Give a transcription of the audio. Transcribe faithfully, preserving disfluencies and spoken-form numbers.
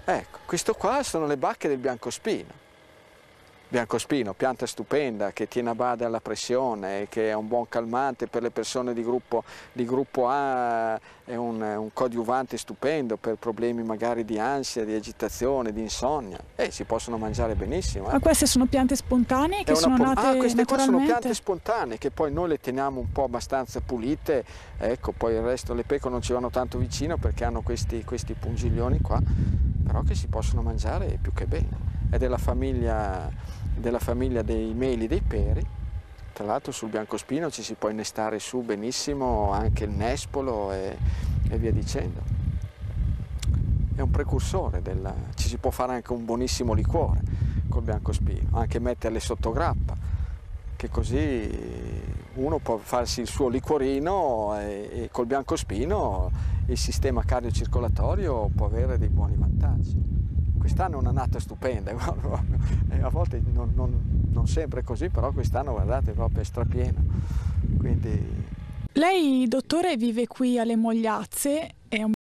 Ecco, questo qua sono le bacche del biancospino. Biancospino, pianta stupenda che tiene a bada la pressione, che è un buon calmante per le persone di gruppo, di gruppo A, è un, un coadiuvante stupendo per problemi magari di ansia, di agitazione, di insonnia, e si possono mangiare benissimo. Eh. Ma queste sono piante spontanee che È una sono po- nate ah, queste qua sono naturalmente? piante spontanee che poi noi le teniamo un po' abbastanza pulite, ecco, poi il resto, le pecore non ci vanno tanto vicino perché hanno questi, questi pungiglioni qua, però che si possono mangiare più che bene. È della famiglia, della famiglia dei meli e dei peri. Tra l'altro sul biancospino ci si può innestare su benissimo anche il nespolo e, e via dicendo. È un precursore, della, ci si può fare anche un buonissimo liquore col biancospino, anche metterle sotto grappa, che così uno può farsi il suo liquorino e, e col biancospino il sistema cardiocircolatorio può avere dei buoni vantaggi. Quest'anno è un'annata stupenda, a volte non, non, non sempre così, però quest'anno guardate proprio è strapieno. Quindi... Lei, dottore, vive qui alle Mogliazze, è un